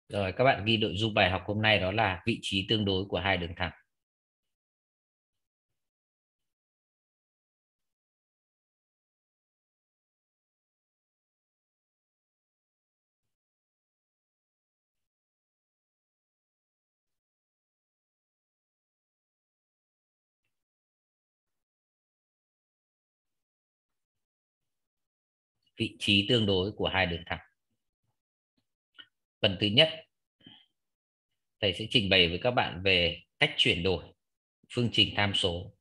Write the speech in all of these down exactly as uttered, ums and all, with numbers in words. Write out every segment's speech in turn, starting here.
Rồi các bạn ghi nội dung bài học hôm nay đó là vị trí tương đối của hai đường thẳng. Vị trí tương đối của hai đường thẳng. Phần thứ nhất, thầy sẽ trình bày với các bạn về cách chuyển đổi phương trình tham số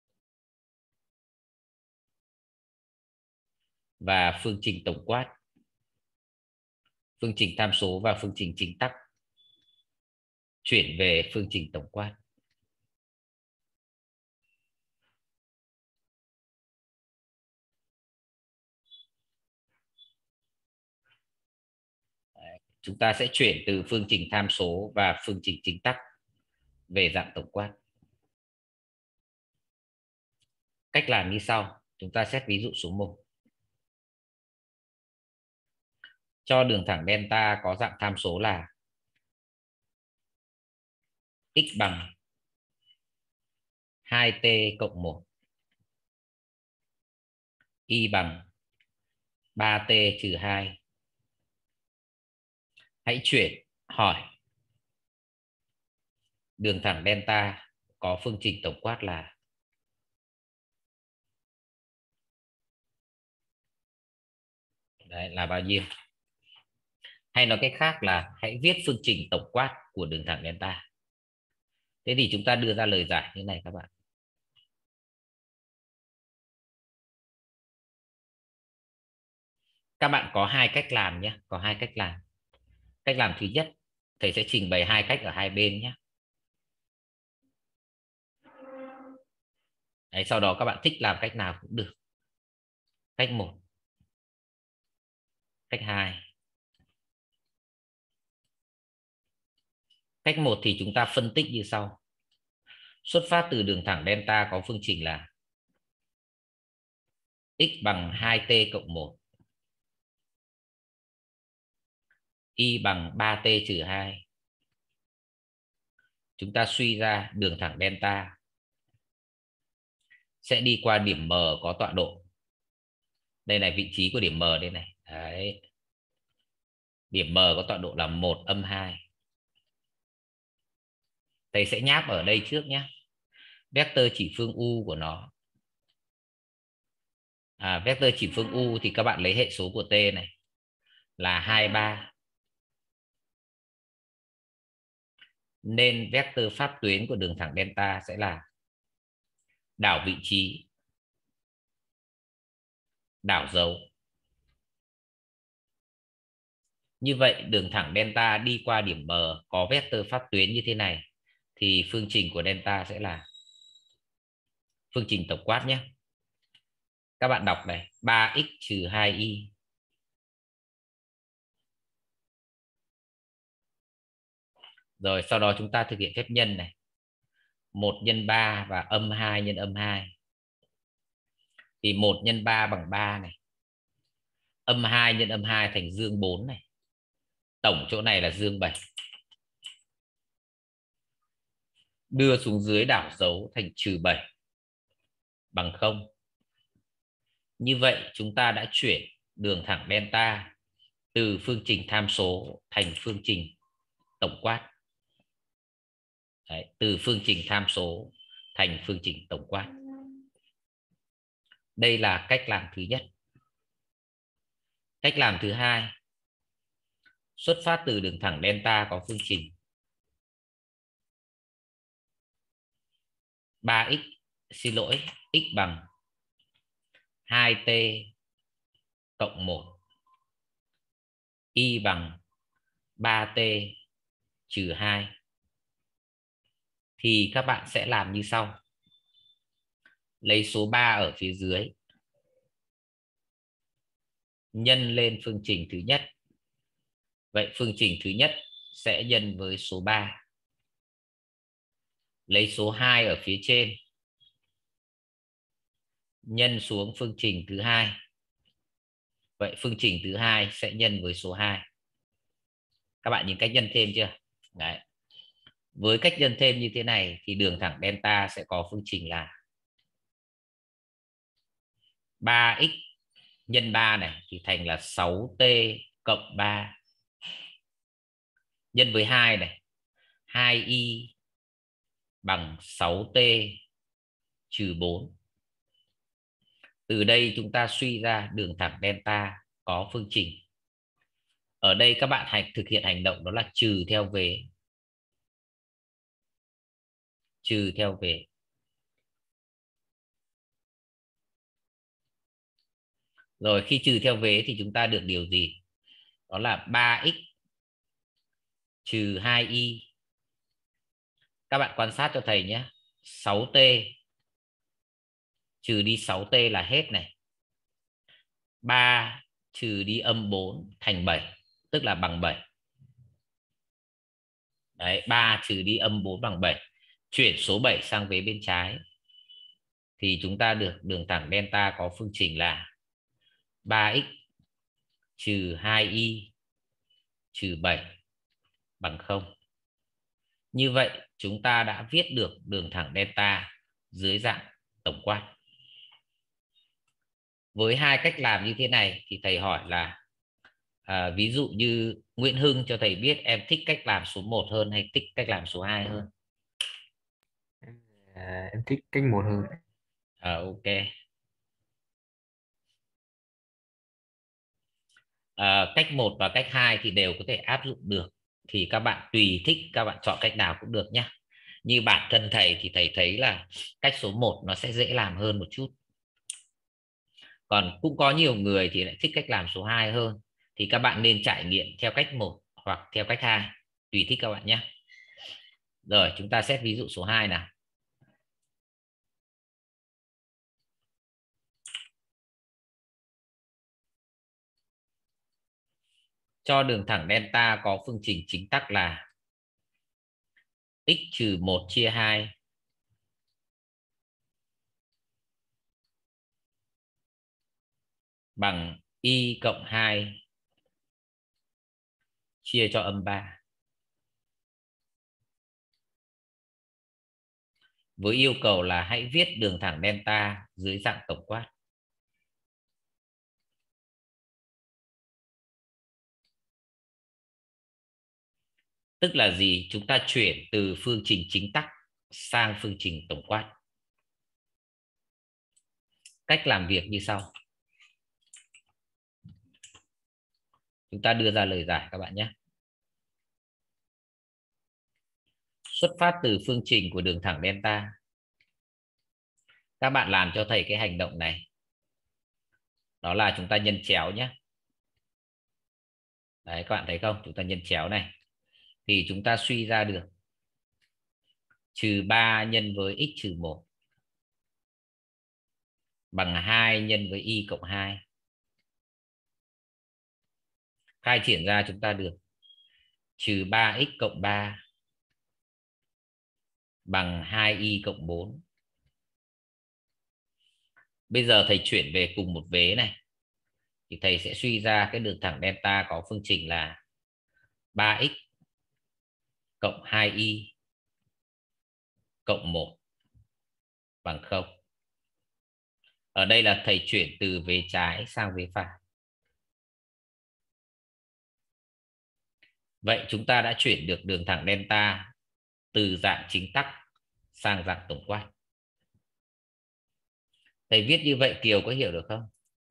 và phương trình tổng quát, phương trình tham số và phương trình chính tắc, chuyển về phương trình tổng quát. Đấy, chúng ta sẽ chuyển từ phương trình tham số và phương trình chính tắc về dạng tổng quát. Cách làm như sau, chúng ta xét ví dụ số một. Cho đường thẳng delta có dạng tham số là x bằng hai t cộng một, y bằng ba t trừ hai. Hãy chuyển hỏi đường thẳng delta có phương trình tổng quát là đấy, là bao nhiêu. Hay nói cách khác là hãy viết phương trình tổng quát của đường thẳng delta. Thế thì chúng ta đưa ra lời giải như này các bạn. Các bạn có hai cách làm nhé, có hai cách làm. Cách làm thứ nhất, thầy sẽ trình bày hai cách ở hai bên nhé. Đấy, sau đó các bạn thích làm cách nào cũng được. Cách một, cách hai. Cách một thì chúng ta phân tích như sau. Xuất phát từ đường thẳng delta có phương trình là x bằng hai t cộng một, y bằng ba t trừ hai. Chúng ta suy ra đường thẳng delta sẽ đi qua điểm M có tọa độ. Đây là vị trí của điểm M đây này. Đấy. Điểm M có tọa độ là một âm hai. Thầy sẽ nháp ở đây trước nhé. Vectơ chỉ phương u của nó. À, vectơ chỉ phương u thì các bạn lấy hệ số của t này là hai mươi ba. Nên vectơ pháp tuyến của đường thẳng delta sẽ là đảo vị trí, đảo dấu. Như vậy đường thẳng delta đi qua điểm M có vectơ pháp tuyến như thế này thì phương trình của delta sẽ là phương trình tổng quát nhé. Các bạn đọc này, ba x trừ hai y. Rồi sau đó chúng ta thực hiện phép nhân này. một nhân ba và âm hai nhân âm hai. Thì một nhân ba bằng ba này. Âm hai nhân âm hai thành dương bốn này. Tổng chỗ này là dương bảy. Đưa xuống dưới đảo dấu thành trừ bảy bằng không. Như vậy chúng ta đã chuyển đường thẳng delta từ phương trình tham số thành phương trình tổng quát. Đấy, từ phương trình tham số thành phương trình tổng quát. Đây là cách làm thứ nhất. Cách làm thứ hai, xuất phát từ đường thẳng delta có phương trình ba x, xin lỗi, x bằng hai t cộng một, y bằng ba t trừ hai. Thì các bạn sẽ làm như sau. Lấy số ba ở phía dưới nhân lên phương trình thứ nhất. Vậy phương trình thứ nhất sẽ nhân với số ba. Lấy số hai ở phía trên nhân xuống phương trình thứ hai. Vậy phương trình thứ hai sẽ nhân với số hai. Các bạn nhìn cách nhân thêm chưa? Đấy. Với cách nhân thêm như thế này thì đường thẳng delta sẽ có phương trình là ba x nhân ba này thì thành là sáu t cộng ba nhân với hai này, hai y bằng sáu t trừ bốn. Từ đây chúng ta suy ra đường thẳng delta có phương trình. Ở đây các bạn hãy thực hiện hành động đó là trừ theo vế. Trừ theo vế. Rồi khi trừ theo vế thì chúng ta được điều gì? Đó là ba x trừ hai y. Các bạn quan sát cho thầy nhé. sáu t trừ đi sáu t là hết này. ba trừ đi âm bốn thành bảy, tức là bằng bảy. Đấy, ba trừ đi âm bốn bằng bảy. Chuyển số bảy sang vế bên trái thì chúng ta được đường thẳng delta có phương trình là ba x trừ hai y trừ bảy bằng không. Như vậy chúng ta đã viết được đường thẳng delta dưới dạng tổng quát. Với hai cách làm như thế này thì thầy hỏi là à, ví dụ như Nguyễn Hưng cho thầy biết em thích cách làm số một hơn hay thích cách làm số hai hơn? À, em thích cách một hơn. À, ok. À, cách một và cách hai thì đều có thể áp dụng được, thì các bạn tùy thích các bạn chọn cách nào cũng được nhé. Như bản thân thầy thì thầy thấy là cách số một nó sẽ dễ làm hơn một chút, còn cũng có nhiều người thì lại thích cách làm số hai hơn, thì các bạn nên trải nghiệm theo cách một hoặc theo cách hai, tùy thích các bạn nhé. Rồi chúng ta xét ví dụ số hai nào. Cho đường thẳng delta có phương trình chính tắc là x trừ một chia hai bằng y cộng hai chia cho âm ba. Với yêu cầu là hãy viết đường thẳng delta dưới dạng tổng quát. Tức là gì? Chúng ta chuyển từ phương trình chính tắc sang phương trình tổng quát. Cách làm việc như sau. Chúng ta đưa ra lời giải các bạn nhé. Xuất phát từ phương trình của đường thẳng delta, các bạn làm cho thầy cái hành động này. Đó là chúng ta nhân chéo nhé. Đấy, các bạn thấy không? Chúng ta nhân chéo này. Thì chúng ta suy ra được trừ ba nhân với x trừ một bằng hai nhân với y cộng hai. Khai triển ra chúng ta được trừ ba x cộng ba bằng hai y cộng bốn. Bây giờ thầy chuyển về cùng một vế này thì thầy sẽ suy ra cái đường thẳng delta có phương trình là ba x cộng hai y cộng một bằng không. Ở đây là thầy chuyển từ vế trái sang vế phải. Vậy chúng ta đã chuyển được đường thẳng delta từ dạng chính tắc sang dạng tổng quát. Thầy viết như vậy Kiều có hiểu được không?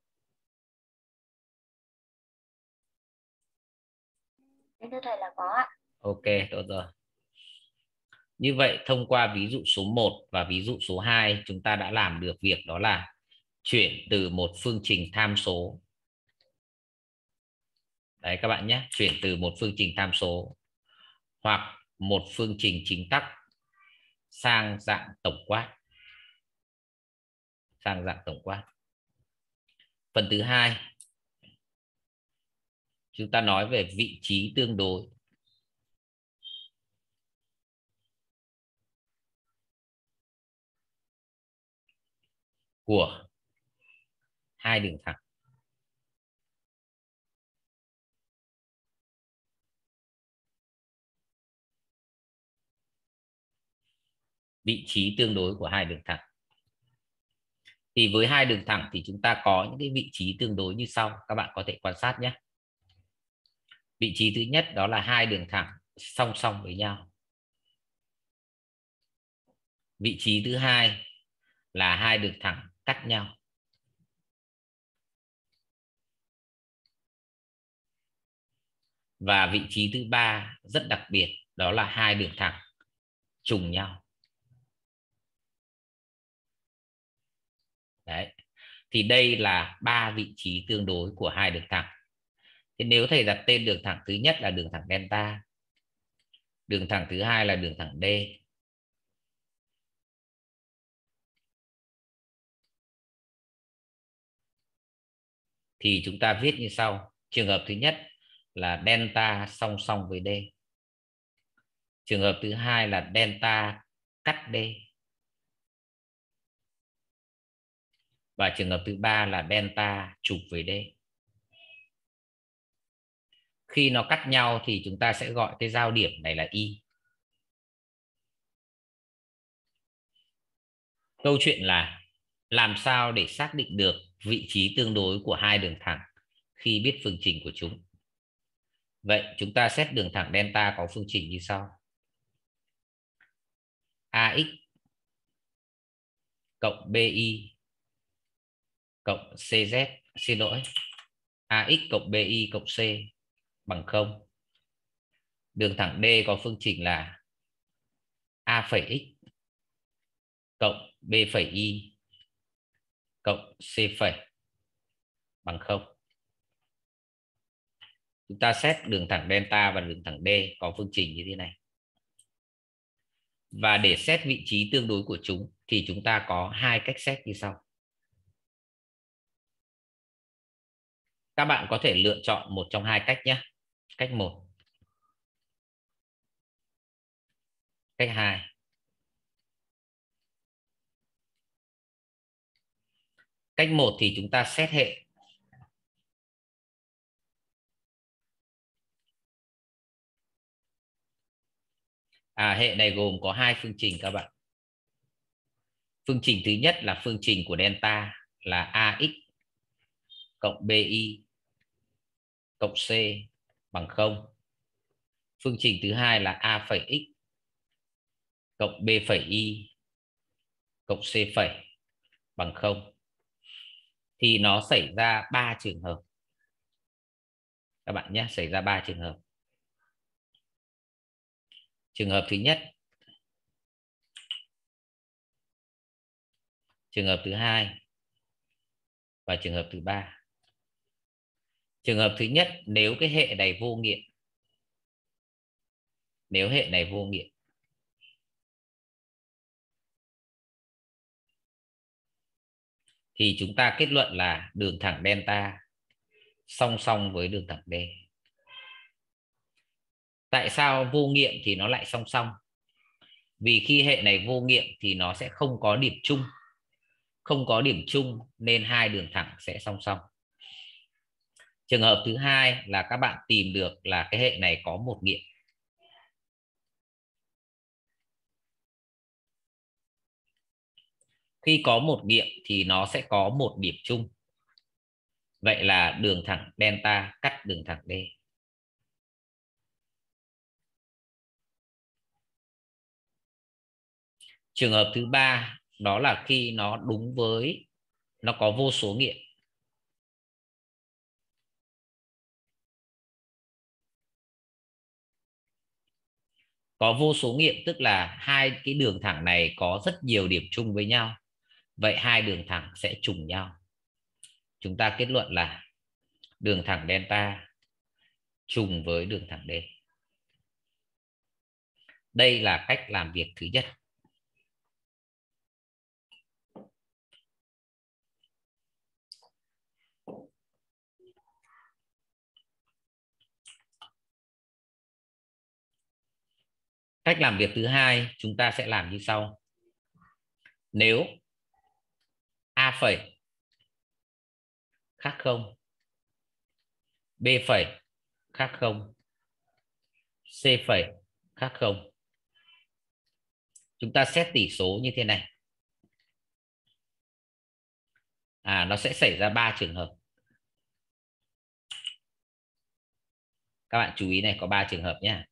Em thưa thầy là có ạ. Ok, tốt rồi. Như vậy thông qua ví dụ số một và ví dụ số hai chúng ta đã làm được việc đó là chuyển từ một phương trình tham số. Đấy các bạn nhé, chuyển từ một phương trình tham số hoặc một phương trình chính tắc sang dạng tổng quát. Sang dạng tổng quát. Phần thứ hai, chúng ta nói về vị trí tương đối của hai đường thẳng. vị trí tương đối của hai đường thẳng. Thì với hai đường thẳng thì chúng ta có những cái vị trí tương đối như sau, các bạn có thể quan sát nhé. Vị trí thứ nhất đó là hai đường thẳng song song với nhau. Vị trí thứ hai là hai đường thẳng cắt nhau. Và vị trí thứ ba rất đặc biệt, đó là hai đường thẳng trùng nhau. Đấy. Thì đây là ba vị trí tương đối của hai đường thẳng. Thế nếu thầy đặt tên đường thẳng thứ nhất là đường thẳng delta, đường thẳng thứ hai là đường thẳng D, thì chúng ta viết như sau. Trường hợp thứ nhất là delta song song với D. Trường hợp thứ hai là delta cắt D. Và trường hợp thứ ba là delta chụp với D. Khi nó cắt nhau thì chúng ta sẽ gọi cái giao điểm này là Y. Câu chuyện là làm sao để xác định được vị trí tương đối của hai đường thẳng khi biết phương trình của chúng. Vậy chúng ta xét đường thẳng delta có phương trình như sau. a x cộng bi cộng cz, xin lỗi, ax cộng bi cộng c bằng không. Đường thẳng D có phương trình là a phẩy x cộng b phẩy y cộng c phẩy bằng không. Chúng ta xét đường thẳng delta và đường thẳng D có phương trình như thế này. Và để xét vị trí tương đối của chúng thì chúng ta có hai cách xét như sau. Các bạn có thể lựa chọn một trong hai cách nhé. Cách một. Cách hai. Cách một thì chúng ta xét hệ. À, hệ này gồm có hai phương trình các bạn. Phương trình thứ nhất là phương trình của delta là ax cộng bi cộng c bằng không. Phương trình thứ hai là a phẩy x cộng b phẩy y cộng c phẩy bằng không. Thì nó xảy ra ba trường hợp. Các bạn nhé, xảy ra ba trường hợp. Trường hợp thứ nhất, trường hợp thứ hai và trường hợp thứ ba. Trường hợp thứ nhất, nếu cái hệ này vô nghiệm, nếu hệ này vô nghiệm thì chúng ta kết luận là đường thẳng delta song song với đường thẳng D. Tại sao vô nghiệm thì nó lại song song? Vì khi hệ này vô nghiệm thì nó sẽ không có điểm chung. Không có điểm chung nên hai đường thẳng sẽ song song. Trường hợp thứ hai là các bạn tìm được là cái hệ này có một nghiệm. Khi có một nghiệm thì nó sẽ có một điểm chung. Vậy là đường thẳng delta cắt đường thẳng D. Trường hợp thứ ba đó là khi nó đúng với, nó có vô số nghiệm. Có vô số nghiệm tức là hai cái đường thẳng này có rất nhiều điểm chung với nhau. Vậy hai đường thẳng sẽ trùng nhau. Chúng ta kết luận là đường thẳng delta trùng với đường thẳng D. Đây là cách làm việc thứ nhất. Cách làm việc thứ hai chúng ta sẽ làm như sau. Nếu a phẩy khác không, b phẩy khác không, c phẩy khác không, chúng ta xét tỷ số như thế này. À, nó sẽ xảy ra ba trường hợp. Các bạn chú ý này, có ba trường hợp nhé.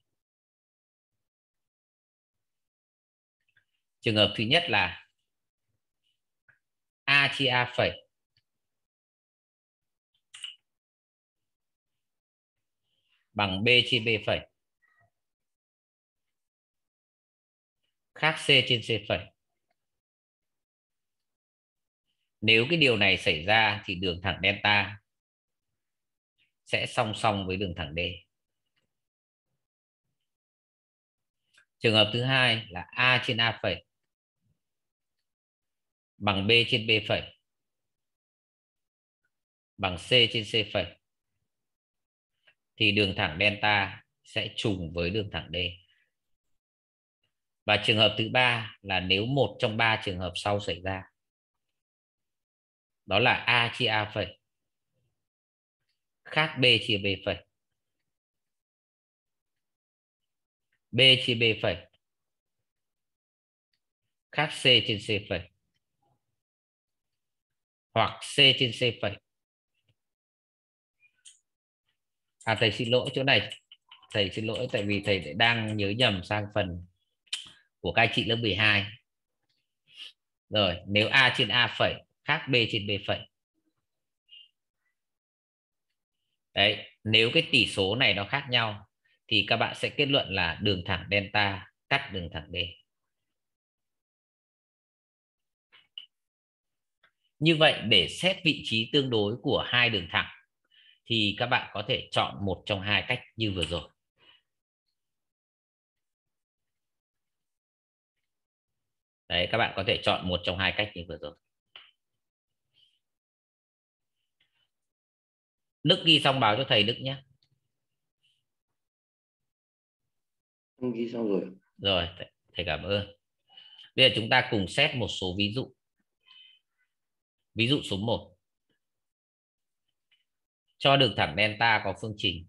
Trường hợp thứ nhất là A chia A phẩy bằng B chia B phẩy khác C trên C phẩy. Nếu cái điều này xảy ra thì đường thẳng delta sẽ song song với đường thẳng D. Trường hợp thứ hai là A trên A phẩy bằng B trên B phẩy bằng C trên C phẩy thì đường thẳng delta sẽ trùng với đường thẳng D. Và trường hợp thứ ba là nếu một trong ba trường hợp sau xảy ra, đó là A chia A phẩy khác B chia B phẩy, B chia B phẩy khác C trên C phẩy, hoặc C trên C phẩy. À, thầy xin lỗi chỗ này, thầy xin lỗi tại vì thầy đang nhớ nhầm sang phần của các anh chị lớp mười hai. Rồi, nếu A trên A phẩy khác B trên B phẩy. Đấy, nếu cái tỷ số này nó khác nhau thì các bạn sẽ kết luận là đường thẳng delta cắt đường thẳng D. Như vậy để xét vị trí tương đối của hai đường thẳng thì các bạn có thể chọn một trong hai cách như vừa rồi. Đấy, các bạn có thể chọn một trong hai cách như vừa rồi. Đức ghi xong báo cho thầy Đức nhé. Em ghi xong rồi. Rồi, thầy cảm ơn. Bây giờ chúng ta cùng xét một số ví dụ. Ví dụ số một. Cho đường thẳng delta có phương trình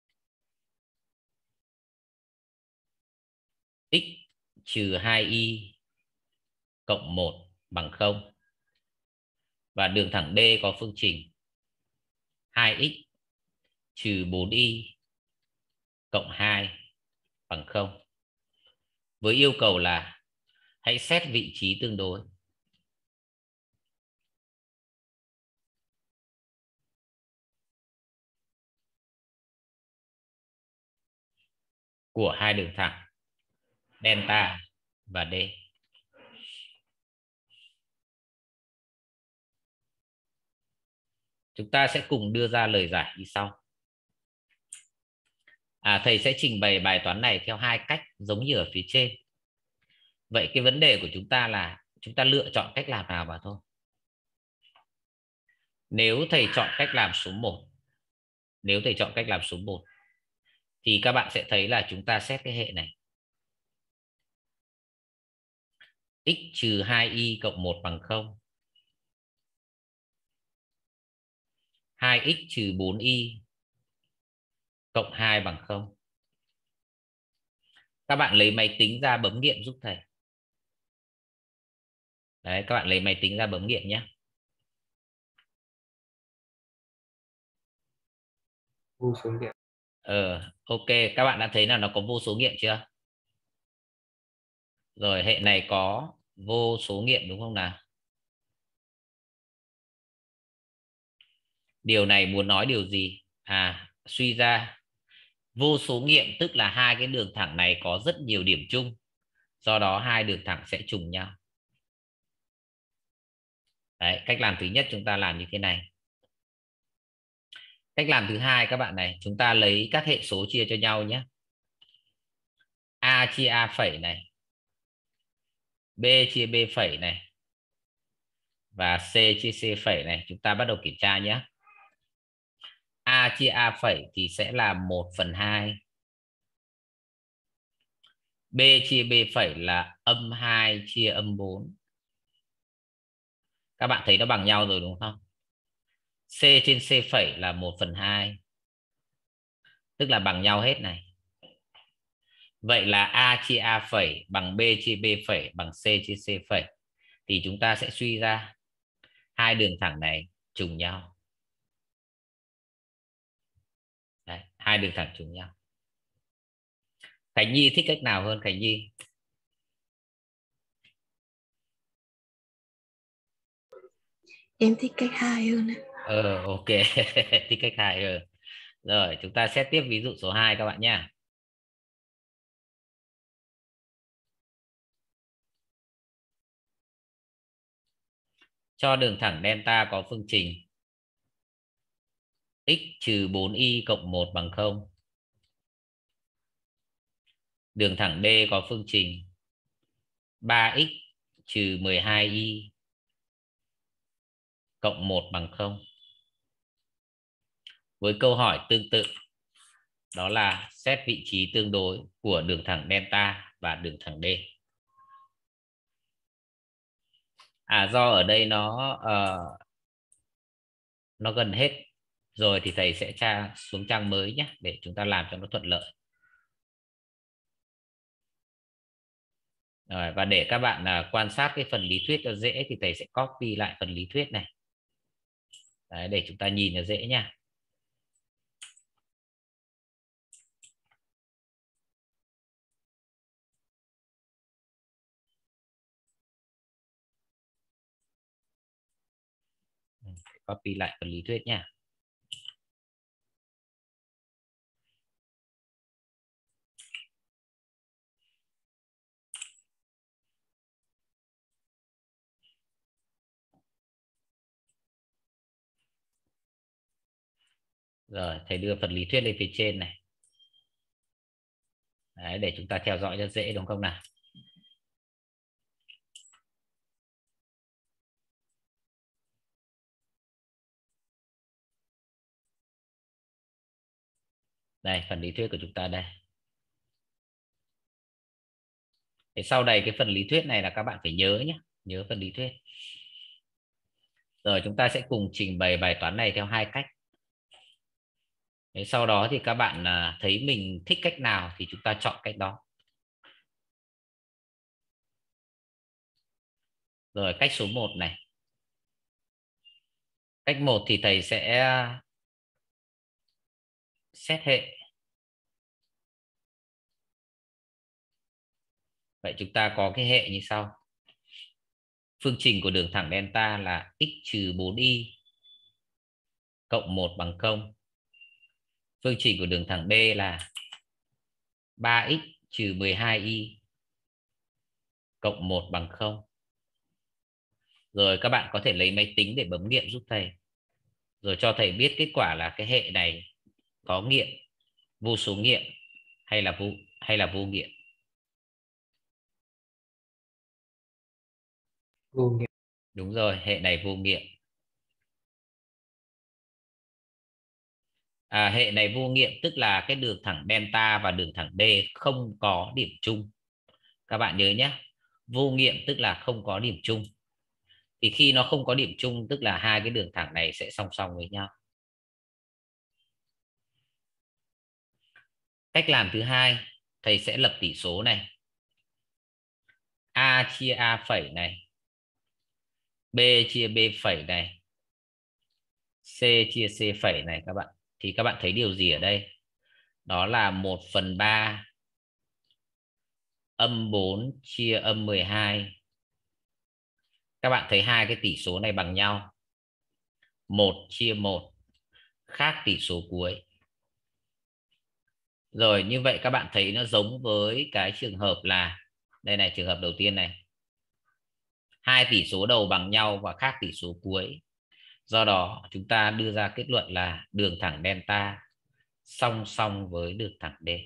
x trừ hai y cộng một bằng không. Và đường thẳng D có phương trình hai x trừ bốn y cộng hai bằng không. Với yêu cầu là hãy xét vị trí tương đối của hai đường thẳng delta và D. Chúng ta sẽ cùng đưa ra lời giải như sau. À, thầy sẽ trình bày bài toán này theo hai cách giống như ở phía trên. Vậy cái vấn đề của chúng ta là chúng ta lựa chọn cách làm nào mà thôi. Nếu thầy chọn cách làm số một, nếu thầy chọn cách làm số một thì các bạn sẽ thấy là chúng ta xét cái hệ này. X trừ hai y cộng một bằng không. hai x trừ bốn y cộng hai bằng không. Các bạn lấy máy tính ra bấm nghiệm giúp thầy. Đấy, các bạn lấy máy tính ra bấm nghiệm nhé. Vô số nghiệm. Ờ, ok, các bạn đã thấy là nó có vô số nghiệm chưa? Rồi, hệ này có vô số nghiệm đúng không nào? Điều này muốn nói điều gì? À, suy ra vô số nghiệm tức là hai cái đường thẳng này có rất nhiều điểm chung. Do đó hai đường thẳng sẽ trùng nhau. Đấy, cách làm thứ nhất chúng ta làm như thế này. Cách làm thứ hai các bạn này, chúng ta lấy các hệ số chia cho nhau nhé. A chia A phẩy này, B chia B phẩy này và C chia C phẩy này. Chúng ta bắt đầu kiểm tra nhé. A chia A phẩy thì sẽ là một phần hai. B chia B phẩy là âm hai chia âm bốn. Các bạn thấy nó bằng nhau rồi đúng không? C trên C phẩy là một phần hai. Tức là bằng nhau hết này. Vậy là A chia A phẩy bằng B chia B phẩy bằng C chia C phẩy. Thì chúng ta sẽ suy ra hai đường thẳng này trùng nhau. Đấy, hai đường thẳng trùng nhau. Khánh Nhi thích cách nào hơn Khánh Nhi? Em thích cách hai hơn. Ờ ok. Thích cách hai hơn. Rồi chúng ta xét tiếp ví dụ số hai các bạn nhé. Cho đường thẳng delta có phương trình x trừ bốn y cộng một bằng không. Đường thẳng D có phương trình ba x trừ mười hai y cộng một bằng không. Với câu hỏi tương tự, đó là xét vị trí tương đối của đường thẳng delta và đường thẳng D. À do ở đây nó uh, nó gần hết rồi thì thầy sẽ tra xuống trang mới nhé, để chúng ta làm cho nó thuận lợi. Rồi, và để các bạn uh, quan sát cái phần lý thuyết cho dễ thì thầy sẽ copy lại phần lý thuyết này. Đấy, để chúng ta nhìn cho dễ nha. Copy lại phần lý thuyết nha. Rồi thầy đưa phần lý thuyết lên phía trên này. Đấy, để chúng ta theo dõi cho dễ đúng không nào? Đây, phần lý thuyết của chúng ta đây. Thế sau đây cái phần lý thuyết này là các bạn phải nhớ nhé, nhớ phần lý thuyết. Rồi chúng ta sẽ cùng trình bày bài toán này theo hai cách. Thế sau đó thì các bạn à, thấy mình thích cách nào thì chúng ta chọn cách đó. Rồi cách số một này. Cách một thì thầy sẽ xét hệ. Vậy chúng ta có cái hệ như sau. Phương trình của đường thẳng delta là x trừ bốn y cộng một bằng không. Phương trình của đường thẳng B là ba x trừ mười hai y cộng một bằng không. Rồi các bạn có thể lấy máy tính để bấm nghiệm giúp thầy. Rồi cho thầy biết kết quả là cái hệ này có nghiệm, vô số nghiệm hay là vô hay là vô nghiệm. Vô nghiệm. Đúng rồi, hệ này vô nghiệm. À, hệ này vô nghiệm tức là cái đường thẳng delta và đường thẳng D không có điểm chung. Các bạn nhớ nhé, vô nghiệm tức là không có điểm chung. Thì khi nó không có điểm chung tức là hai cái đường thẳng này sẽ song song với nhau. Cách làm thứ hai, thầy sẽ lập tỷ số này. A chia A phẩy này, B chia B phẩy này, C chia C phẩy này các bạn. Thì các bạn thấy điều gì ở đây? Đó là một phần ba âm bốn chia âm mười hai. Các bạn thấy hai cái tỷ số này bằng nhau. một chia một, khác tỷ số cuối. Rồi như vậy các bạn thấy nó giống với cái trường hợp là, đây này, trường hợp đầu tiên này. Hai tỷ số đầu bằng nhau và khác tỷ số cuối. Do đó chúng ta đưa ra kết luận là đường thẳng delta song song với đường thẳng D.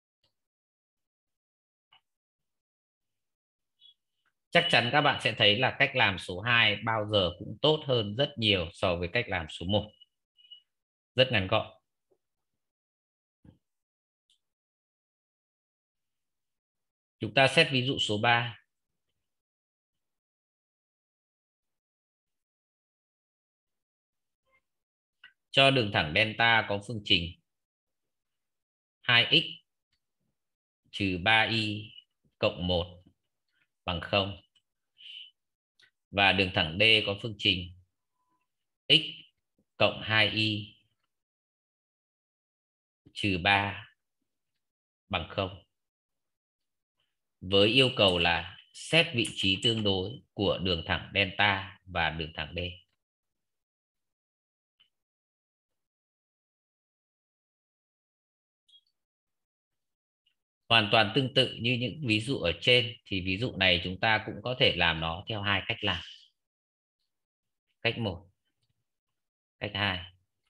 Chắc chắn các bạn sẽ thấy là cách làm số hai bao giờ cũng tốt hơn rất nhiều so với cách làm số một. Rất ngắn gọn. Chúng ta xét ví dụ số ba. Cho đường thẳng delta có phương trình hai x trừ ba y cộng một bằng không. Và đường thẳng D có phương trình x cộng hai y trừ ba bằng không. Với yêu cầu là xét vị trí tương đối của đường thẳng delta và đường thẳng D. Hoàn toàn tương tự như những ví dụ ở trên thì ví dụ này chúng ta cũng có thể làm nó theo hai cách làm. Cách một, cách hai.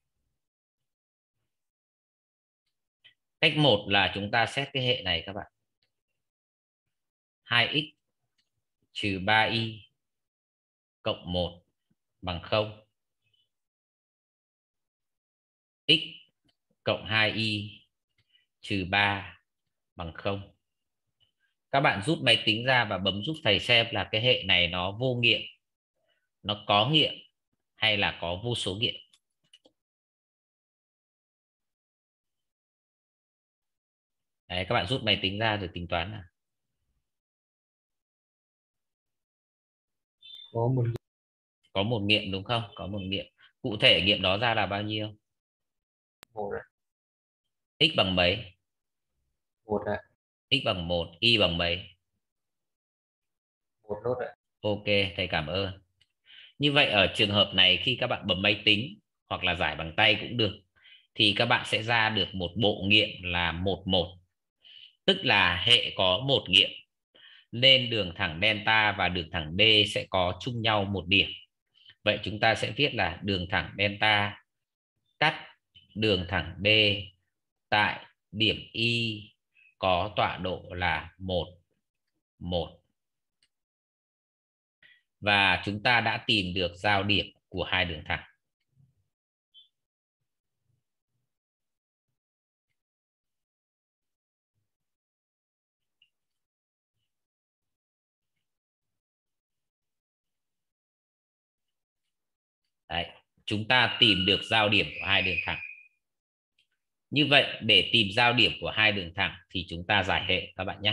Cách một là chúng ta xét cái hệ này các bạn. hai x trừ ba y cộng một bằng không. X cộng hai y trừ ba bằng không. Các bạn rút máy tính ra và bấm giúp thầy xem là cái hệ này nó vô nghiệm, nó có nghiệm hay là có vô số nghiệm. Đấy, các bạn rút máy tính ra rồi tính toán nào. Có một Có một nghiệm đúng không? Có một nghiệm. Cụ thể nghiệm đó ra là bao nhiêu? một ạ. X bằng mấy? Một ạ. X bằng một, y bằng mấy? Một nốt ạ. Ok, thầy cảm ơn. Như vậy ở trường hợp này khi các bạn bấm máy tính hoặc là giải bằng tay cũng được thì các bạn sẽ ra được một bộ nghiệm là một một. Tức là hệ có một nghiệm nên đường thẳng delta và đường thẳng D sẽ có chung nhau một điểm. Vậy chúng ta sẽ viết là đường thẳng delta cắt đường thẳng D tại điểm Y có tọa độ là một, một. Và chúng ta đã tìm được giao điểm của hai đường thẳng. Đấy, chúng ta tìm được giao điểm của hai đường thẳng. Như vậy để tìm giao điểm của hai đường thẳng thì chúng ta giải hệ các bạn nhé.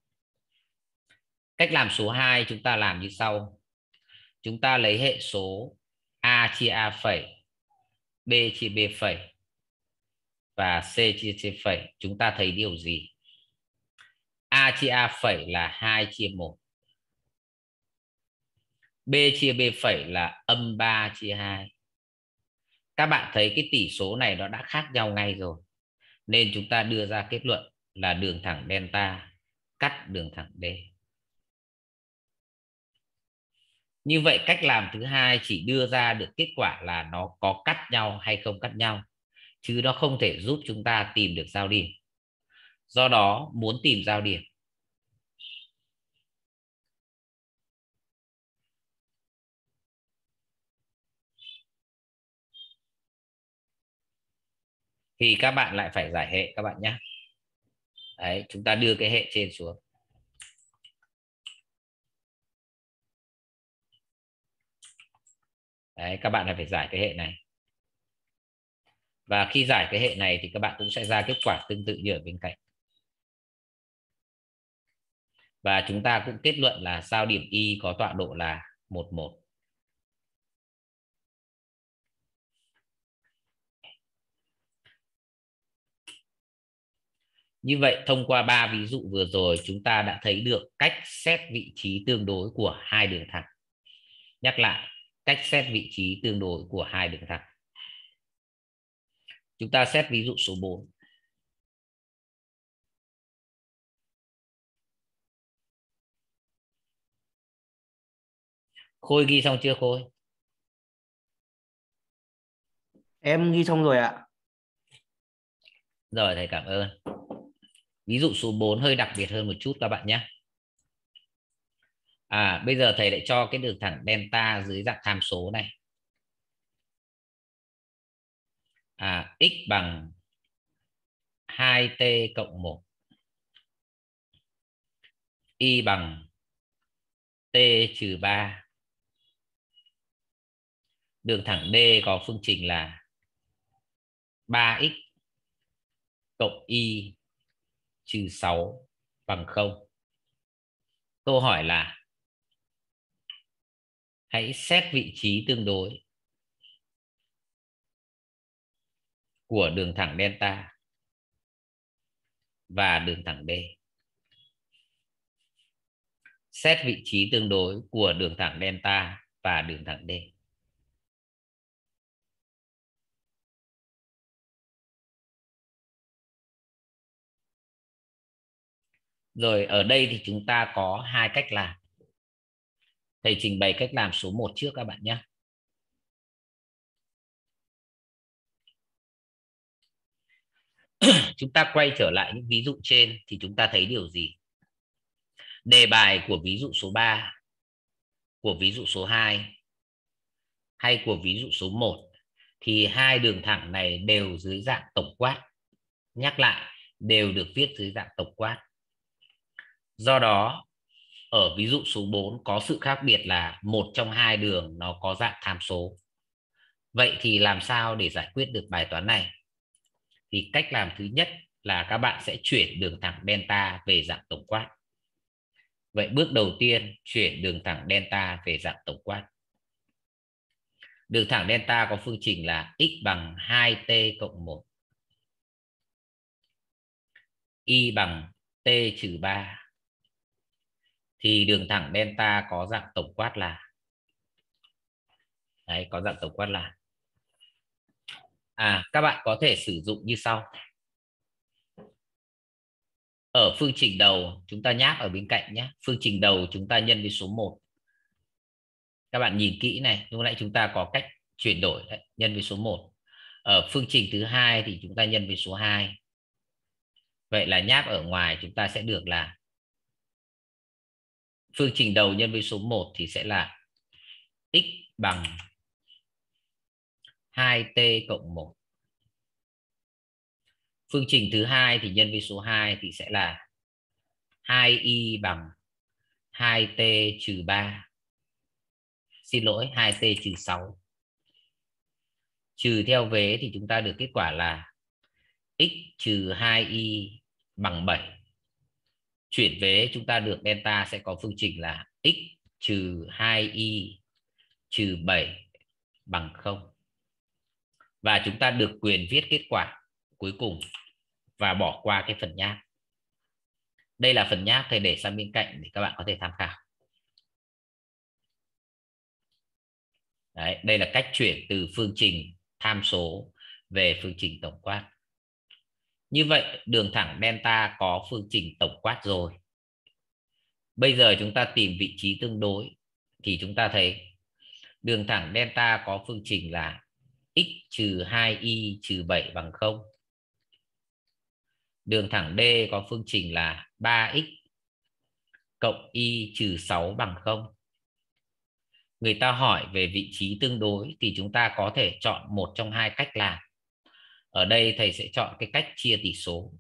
Cách làm số hai chúng ta làm như sau. Chúng ta lấy hệ số A chia A phẩy, B chia B phẩy và C chia C phẩy. Chúng ta thấy điều gì? A chia A phẩy là hai chia một. B chia B phẩy là âm ba chia hai. Các bạn thấy cái tỷ số này nó đã khác nhau ngay rồi. Nên chúng ta đưa ra kết luận là đường thẳng delta cắt đường thẳng D. Như vậy cách làm thứ hai chỉ đưa ra được kết quả là nó có cắt nhau hay không cắt nhau, chứ nó không thể giúp chúng ta tìm được giao điểm. Do đó muốn tìm giao điểm thì các bạn lại phải giải hệ các bạn nhé. Đấy, chúng ta đưa cái hệ trên xuống. Đấy, các bạn lại phải giải cái hệ này. Và khi giải cái hệ này thì các bạn cũng sẽ ra kết quả tương tự như ở bên cạnh. Và chúng ta cũng kết luận là giao điểm Y có tọa độ là một, một. Như vậy thông qua ba ví dụ vừa rồi chúng ta đã thấy được cách xét vị trí tương đối của hai đường thẳng. Nhắc lại, cách xét vị trí tương đối của hai đường thẳng. Chúng ta xét ví dụ số bốn. Khôi ghi xong chưa Khôi? Em ghi xong rồi ạ. Rồi thầy cảm ơn. Ví dụ số bốn hơi đặc biệt hơn một chút các bạn nhé. À, bây giờ thầy lại cho cái đường thẳng delta dưới dạng tham số này. À, x bằng hai t cộng một. Y bằng t trừ ba. Đường thẳng D có phương trình là ba x cộng y trừ sáu bằng không. Câu hỏi là hãy xét vị trí tương đối của đường thẳng delta và đường thẳng D. Xét vị trí tương đối của đường thẳng delta và đường thẳng D. Rồi ở đây thì chúng ta có hai cách làm. Thầy trình bày cách làm số một trước các bạn nhé. Chúng ta quay trở lại những ví dụ trên thì chúng ta thấy điều gì? Đề bài của ví dụ số ba, của ví dụ số hai hay của ví dụ số một thì hai đường thẳng này đều dưới dạng tổng quát. Nhắc lại, đều được viết dưới dạng tổng quát. Do đó, ở ví dụ số bốn có sự khác biệt là một trong hai đường nó có dạng tham số. Vậy thì làm sao để giải quyết được bài toán này? Thì cách làm thứ nhất là các bạn sẽ chuyển đường thẳng delta về dạng tổng quát. Vậy bước đầu tiên chuyển đường thẳng delta về dạng tổng quát. Đường thẳng delta có phương trình là x bằng hai t cộng một, y bằng t trừ ba. Thì đường thẳng delta có dạng tổng quát là Đấy, có dạng tổng quát là À, các bạn có thể sử dụng như sau. Ở phương trình đầu chúng ta nháp ở bên cạnh nhé. Phương trình đầu chúng ta nhân với số một. Các bạn nhìn kỹ này, lúc nãy chúng ta có cách chuyển đổi đấy, nhân với số một. Ở phương trình thứ hai thì chúng ta nhân với số hai. Vậy là nháp ở ngoài chúng ta sẽ được là phương trình đầu nhân với số một thì sẽ là x bằng hai t cộng một. Phương trình thứ hai thì nhân với số hai thì sẽ là hai y bằng hai t trừ ba. Xin lỗi, hai t trừ sáu. Trừ theo vế thì chúng ta được kết quả là x trừ hai y bằng bảy. Chuyển vế chúng ta được delta sẽ có phương trình là x trừ hai y trừ bảy bằng không. Và chúng ta được quyền viết kết quả cuối cùng và bỏ qua cái phần nháp. Đây là phần nháp thầy để sang bên cạnh để các bạn có thể tham khảo. Đấy, đây là cách chuyển từ phương trình tham số về phương trình tổng quát. Như vậy đường thẳng delta có phương trình tổng quát rồi. Bây giờ chúng ta tìm vị trí tương đối thì chúng ta thấy đường thẳng delta có phương trình là x trừ hai y trừ bảy bằng không. Đường thẳng D có phương trình là ba x cộng y trừ sáu bằng không. Người ta hỏi về vị trí tương đối thì chúng ta có thể chọn một trong hai cách làm. Ở đây thầy sẽ chọn cái cách chia tỷ số.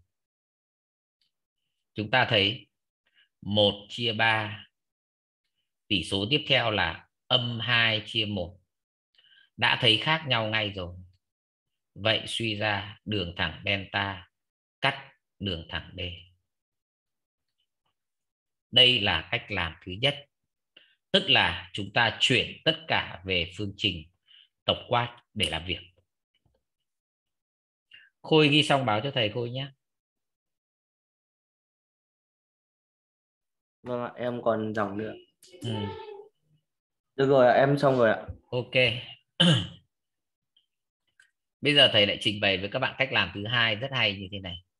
Chúng ta thấy một chia ba. Tỷ số tiếp theo là âm hai chia một. Đã thấy khác nhau ngay rồi. Vậy suy ra đường thẳng delta cắt đường thẳng D. Đây là cách làm thứ nhất. Tức là chúng ta chuyển tất cả về phương trình tổng quát để làm việc. Khôi ghi xong báo cho thầy Khôi nhé. Vâng ạ, em còn dòng nữa. Ừ. Được rồi ạ, em xong rồi ạ. Ok. Bây giờ thầy lại trình bày với các bạn cách làm thứ hai rất hay như thế này.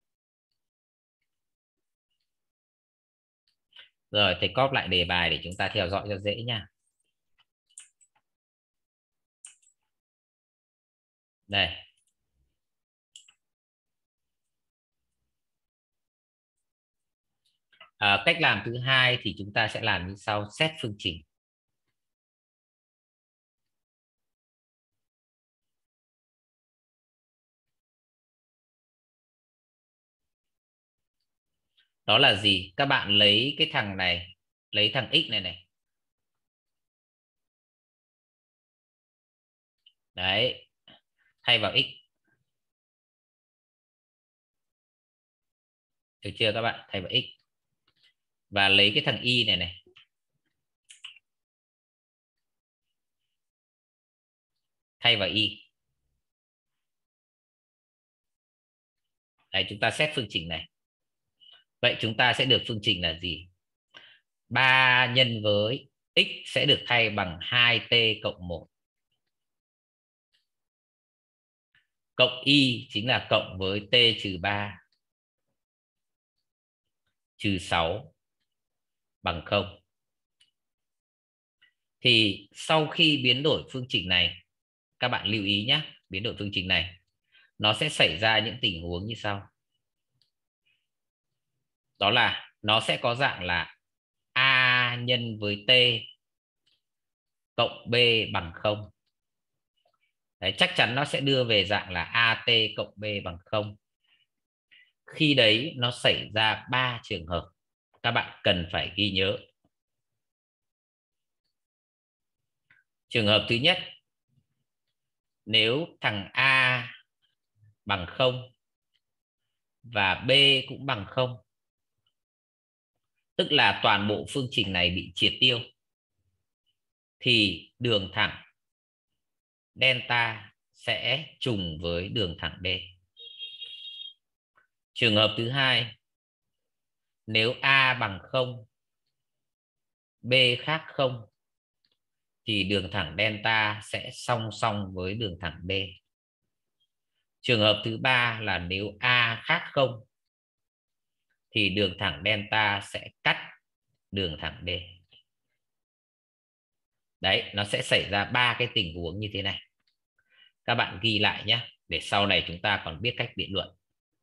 Rồi thầy copy lại đề bài để chúng ta theo dõi cho dễ nha. Đây. À, cách làm thứ hai thì chúng ta sẽ làm như sau. Xét phương trình. Đó là gì? Các bạn lấy cái thằng này, lấy thằng x này này. Đấy. Thay vào x. Được chưa các bạn? Thay vào x. và lấy cái thằng y này này thay vào y. Đấy, chúng ta xét phương trình này. Vậy chúng ta sẽ được phương trình là gì? ba nhân với x sẽ được thay bằng hai t cộng một. Cộng y chính là cộng với t trừ ba trừ sáu bằng không. Thì sau khi biến đổi phương trình này, các bạn lưu ý nhé, biến đổi phương trình này nó sẽ xảy ra những tình huống như sau. Đó là nó sẽ có dạng là a nhân với t cộng b bằng không. Đấy, chắc chắn nó sẽ đưa về dạng là at cộng b bằng không. Khi đấy nó xảy ra ba trường hợp, các bạn cần phải ghi nhớ. Trường hợp thứ nhất, nếu thằng a bằng không và b cũng bằng không, tức là toàn bộ phương trình này bị triệt tiêu, thì đường thẳng delta sẽ trùng với đường thẳng D. Trường hợp thứ hai, nếu a bằng không, b khác không, thì đường thẳng delta sẽ song song với đường thẳng D. Trường hợp thứ ba là nếu a khác không, thì đường thẳng delta sẽ cắt đường thẳng D. Đấy, nó sẽ xảy ra ba cái tình huống như thế này. Các bạn ghi lại nhé, để sau này chúng ta còn biết cách biện luận.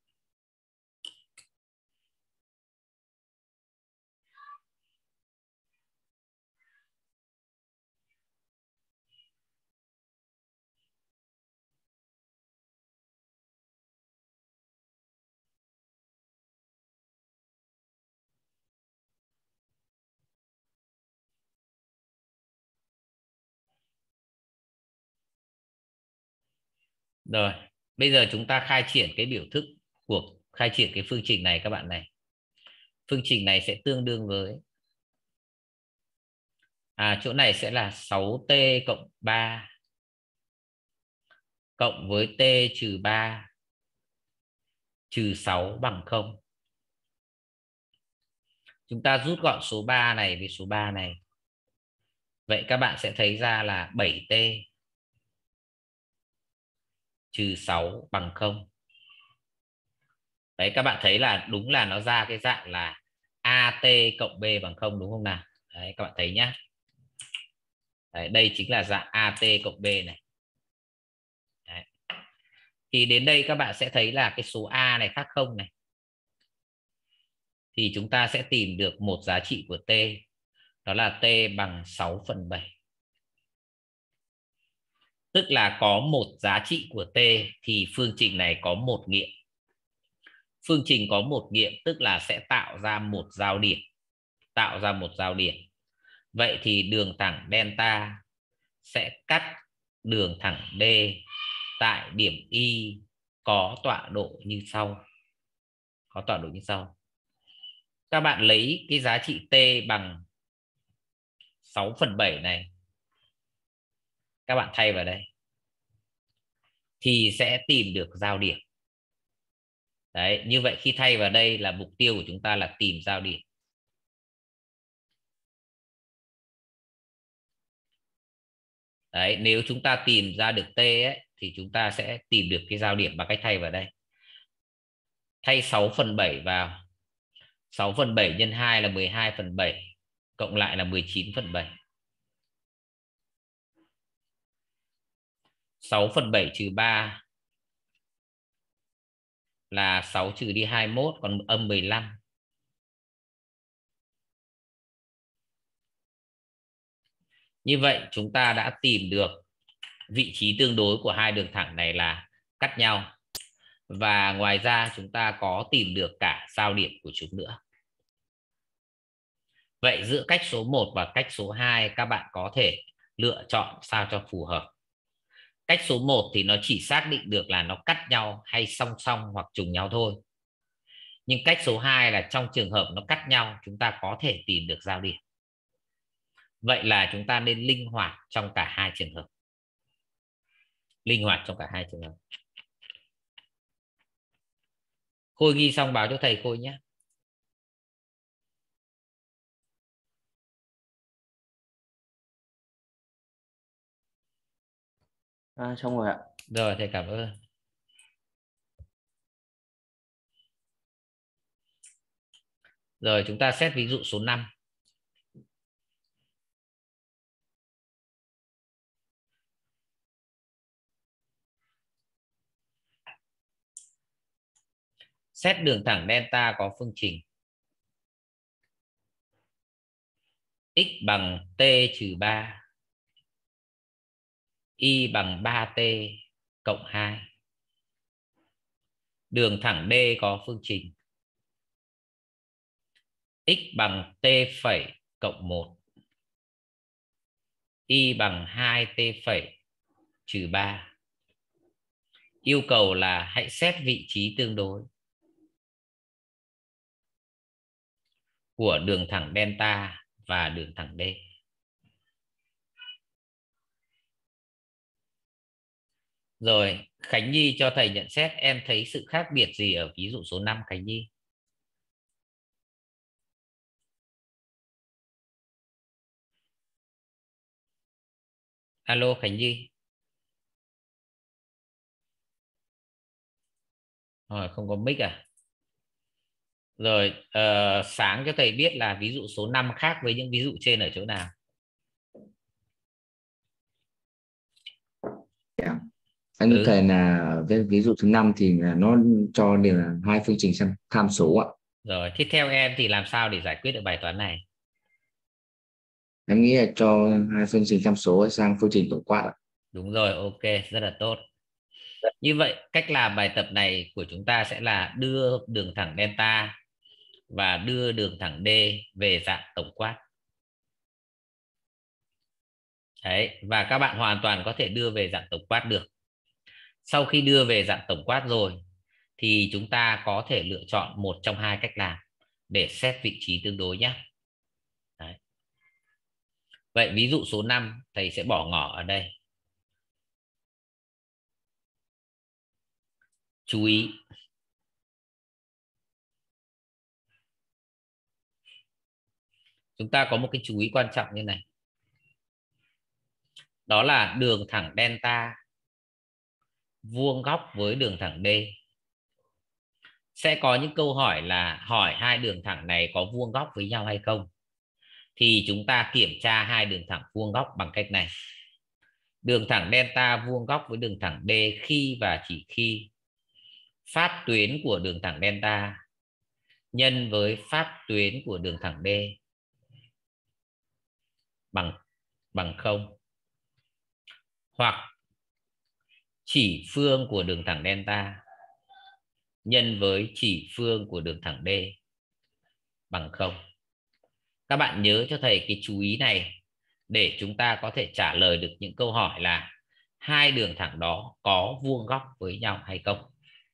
Rồi, bây giờ chúng ta khai triển cái biểu thức của khai triển cái phương trình này các bạn này. Phương trình này sẽ tương đương với à chỗ này sẽ là sáu t cộng ba cộng với t trừ ba trừ sáu bằng không. Chúng ta rút gọn số ba này với số ba này. Vậy các bạn sẽ thấy ra là bảy t trừ sáu bằng không. Đấy, các bạn thấy là đúng là nó ra cái dạng là at cộng b bằng không, đúng không nào? Đấy, các bạn thấy nhá. Đấy, đây chính là dạng at cộng b này. Đấy. Thì đến đây các bạn sẽ thấy là cái số a này khác không này. Thì chúng ta sẽ tìm được một giá trị của t. Đó là t bằng sáu phần bảy. Tức là có một giá trị của t thì phương trình này có một nghiệm. Phương trình có một nghiệm tức là sẽ tạo ra một giao điểm. Tạo ra một giao điểm. Vậy thì đường thẳng delta sẽ cắt đường thẳng D tại điểm Y có tọa độ như sau. Có tọa độ như sau. Các bạn lấy cái giá trị t bằng sáu phần bảy này, các bạn thay vào đây thì sẽ tìm được giao điểm. Đấy, như vậy khi thay vào đây là mục tiêu của chúng ta là tìm giao điểm. Đấy, nếu chúng ta tìm ra được t ấy, thì chúng ta sẽ tìm được cái giao điểm bằng cách thay vào đây. Thay sáu phần bảy vào. sáu phần bảy nhân hai là mười hai phần bảy, cộng lại là mười chín phần bảy. sáu phần bảy trừ ba là sáu trừ đi hai mươi mốt, còn âm mười lăm. Như vậy chúng ta đã tìm được vị trí tương đối của hai đường thẳng này là cắt nhau. Và ngoài ra chúng ta có tìm được cả giao điểm của chúng nữa. Vậy giữa cách số một và cách số hai các bạn có thể lựa chọn sao cho phù hợp. Cách số một thì nó chỉ xác định được là nó cắt nhau hay song song hoặc trùng nhau thôi. Nhưng cách số hai là trong trường hợp nó cắt nhau chúng ta có thể tìm được giao điểm. Vậy là chúng ta nên linh hoạt trong cả hai trường hợp. Linh hoạt trong cả hai trường hợp. Khôi ghi xong báo cho thầy Khôi nhé. À, xong rồi ạ. Rồi, thầy cảm ơn. Rồi chúng ta xét ví dụ số năm. Xét đường thẳng delta có phương trình x bằng t trừ ba, y bằng ba t cộng hai. Đường thẳng D có phương trình x bằng t phẩy cộng một, y bằng hai t phẩy trừ ba. Yêu cầu là hãy xét vị trí tương đối của đường thẳng delta và đường thẳng D. Rồi, Khánh Nhi cho thầy nhận xét, em thấy sự khác biệt gì ở ví dụ số năm Khánh Nhi? Alo Khánh Nhi. Rồi, không có mic à? Rồi, uh, sáng cho thầy biết là ví dụ số năm khác với những ví dụ trên ở chỗ nào? Yeah. Anh có Ừ. thể là cái ví dụ thứ năm thì là nó cho đều là hai phương trình xem tham số ạ. Rồi, thế theo em thì làm sao để giải quyết được bài toán này? Em nghĩ là cho hai phương trình tham số sang phương trình tổng quát ạ. Đúng rồi, ok, rất là tốt. Như vậy, cách làm bài tập này của chúng ta sẽ là đưa đường thẳng delta và đưa đường thẳng D về dạng tổng quát. Đấy, và các bạn hoàn toàn có thể đưa về dạng tổng quát được. Sau khi đưa về dạng tổng quát rồi thì chúng ta có thể lựa chọn một trong hai cách làm để xét vị trí tương đối nhé. Đấy. Vậy ví dụ số năm thầy sẽ bỏ ngỏ ở đây. Chú ý. Chúng ta có một cái chú ý quan trọng như này. Đó là đường thẳng delta vuông góc với đường thẳng D. Sẽ có những câu hỏi là hỏi hai đường thẳng này có vuông góc với nhau hay không. Thì chúng ta kiểm tra hai đường thẳng vuông góc bằng cách này. Đường thẳng delta vuông góc với đường thẳng D khi và chỉ khi pháp tuyến của đường thẳng delta nhân với pháp tuyến của đường thẳng D bằng bằng không, hoặc chỉ phương của đường thẳng delta nhân với chỉ phương của đường thẳng D bằng không. Các bạn nhớ cho thầy cái chú ý này để chúng ta có thể trả lời được những câu hỏi là hai đường thẳng đó có vuông góc với nhau hay không.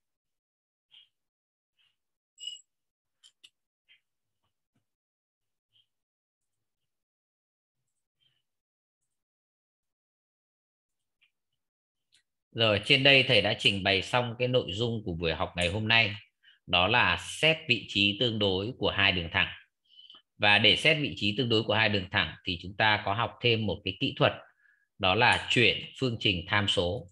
Rồi, trên đây thầy đã trình bày xong cái nội dung của buổi học ngày hôm nay. Đó là xét vị trí tương đối của hai đường thẳng. Và để xét vị trí tương đối của hai đường thẳng thì chúng ta có học thêm một cái kỹ thuật. Đó là chuyển phương trình tham số.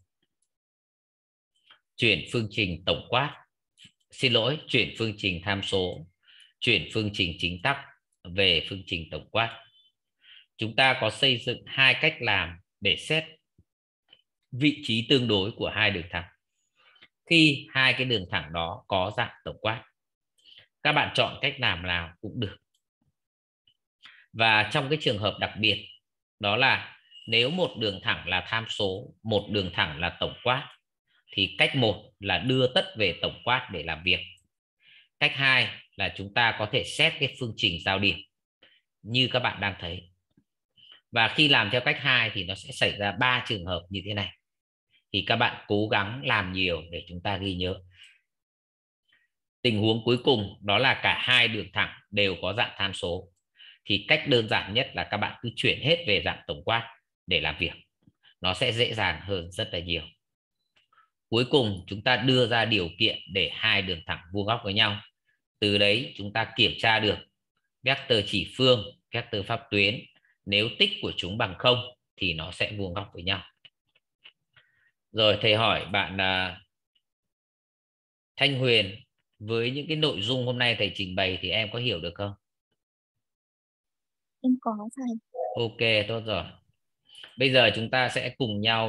Chuyển phương trình tổng quát. Xin lỗi, chuyển phương trình tham số. Chuyển phương trình chính tắc về phương trình tổng quát. Chúng ta có xây dựng hai cách làm để xét vị trí tương đối của hai đường thẳng khi hai cái đường thẳng đó có dạng tổng quát. Các bạn chọn cách làm nào cũng được. Và trong cái trường hợp đặc biệt đó là nếu một đường thẳng là tham số, một đường thẳng là tổng quát, thì cách một là đưa tất về tổng quát để làm việc. Cách hai là chúng ta có thể xét cái phương trình giao điểm như các bạn đang thấy. Và khi làm theo cách hai thì nó sẽ xảy ra ba trường hợp như thế này. Thì các bạn cố gắng làm nhiều để chúng ta ghi nhớ. Tình huống cuối cùng đó là cả hai đường thẳng đều có dạng tham số. Thì cách đơn giản nhất là các bạn cứ chuyển hết về dạng tổng quát để làm việc. Nó sẽ dễ dàng hơn rất là nhiều. Cuối cùng chúng ta đưa ra điều kiện để hai đường thẳng vuông góc với nhau. Từ đấy chúng ta kiểm tra được vectơ chỉ phương, vectơ pháp tuyến. Nếu tích của chúng bằng không thì nó sẽ vuông góc với nhau. Rồi thầy hỏi bạn là Thanh Huyền, với những cái nội dung hôm nay thầy trình bày thì em có hiểu được không? Em có thầy. Ok, tốt rồi. Bây giờ chúng ta sẽ cùng nhau